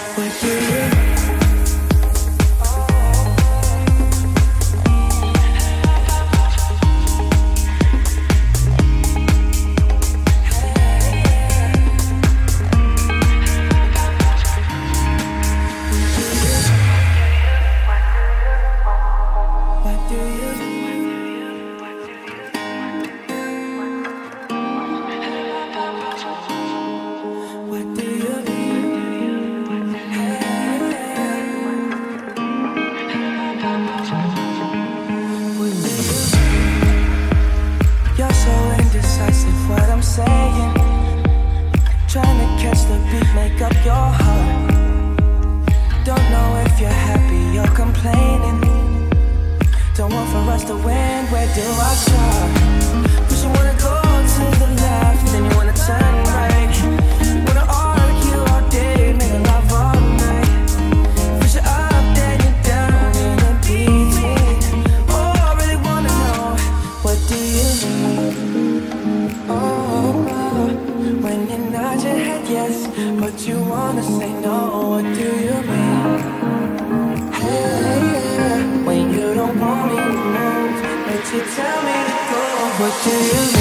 What do you saying? Trying to catch the beat, make up your heart. Don't know if you're happy or complaining. Don't want for us to win, where do I start? First you wanna go to the left, then you wanna turn right. Wanna argue all day, make love all night. First you're up, then you're down in the between. Oh, I really wanna know, what do you need? When you nod your head yes, but you wanna say no, what do you mean? Hey, yeah. When you don't want me to move, but you tell me to go, what do you mean?